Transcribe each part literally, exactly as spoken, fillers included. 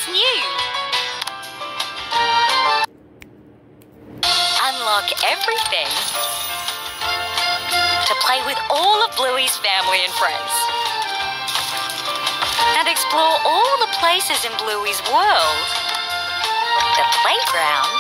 what's new. Unlock everything to play with all of Bluey's family and friends. And explore all the places in Bluey's world. The playground,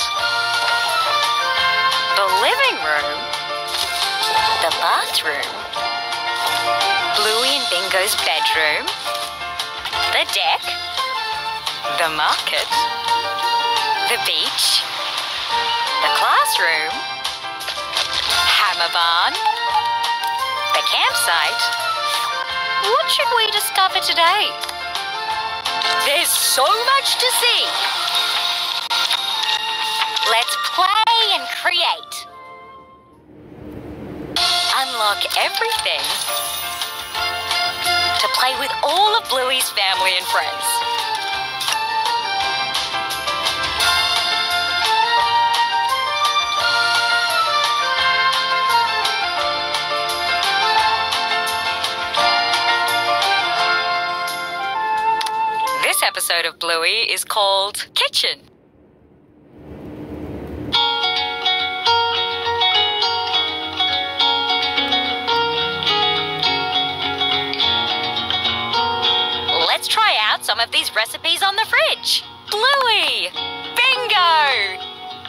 the living room, the bathroom, Bluey and Bingo's bedroom, the deck, the market, the beach, the classroom, Hammer Barn, the campsite. What should we discover today? There's so much to see. Let's play and create. Unlock everything to play with all of Bluey's family and friends. This episode of Bluey is called Kitchen. Let's try out some of these recipes on the fridge. Bluey! Bingo!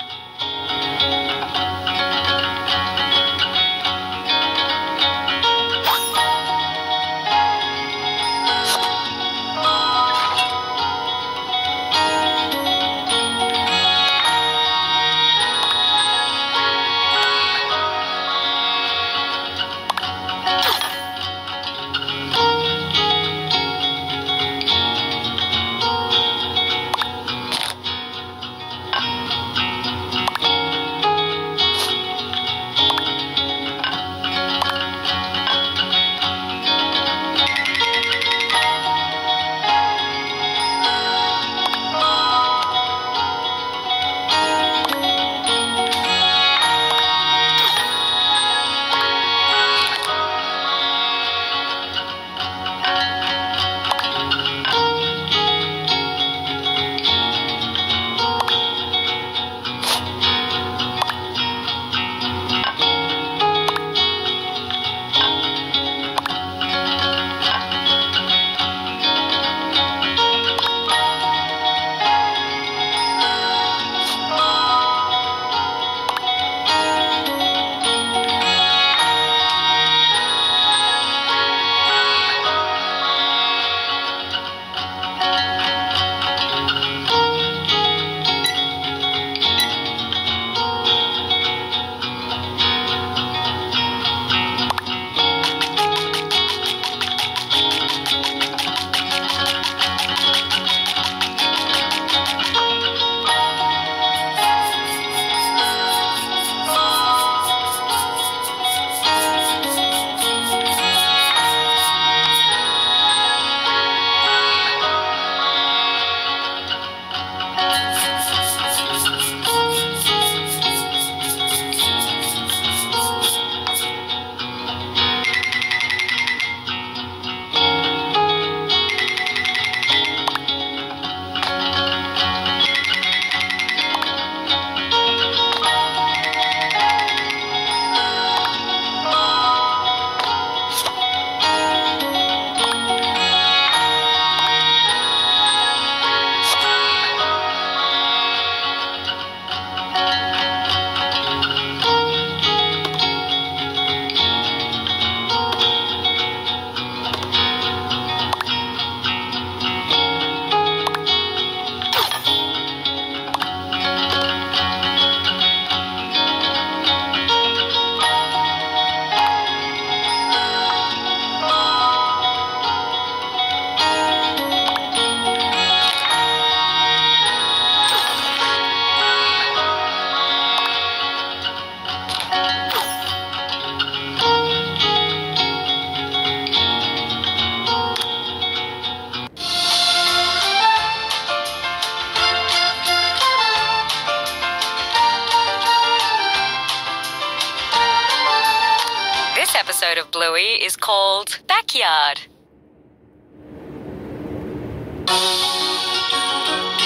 episode of Bluey is called Backyard.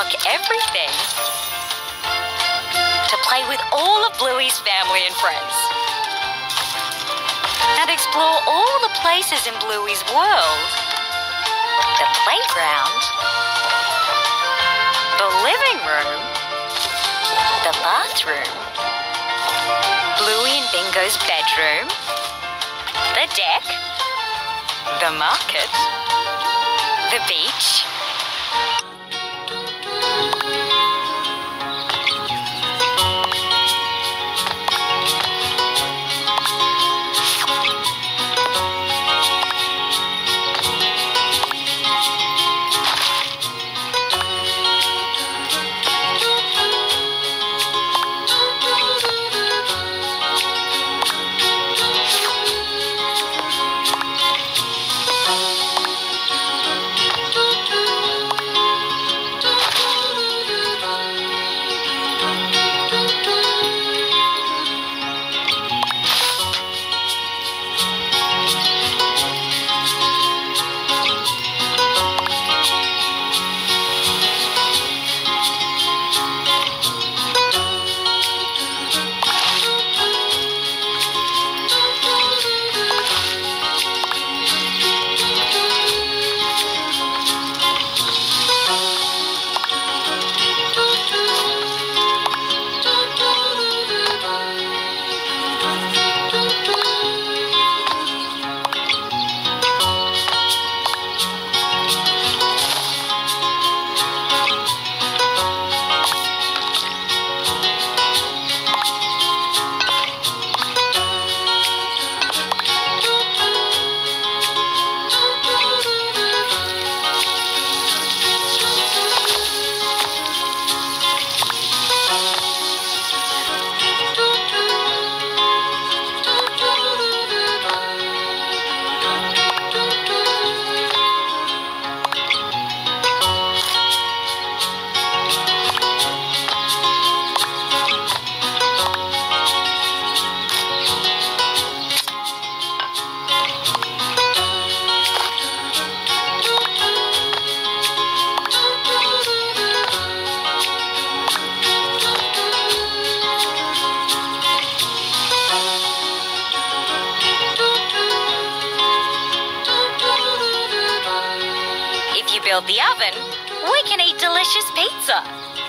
unlock everything to play with all of Bluey's family and friends. And explore all the places in Bluey's world. The playground, the living room, the bathroom, Bluey and Bingo's bedroom, the deck, the market, the beach. Build the oven, we can eat delicious pizza.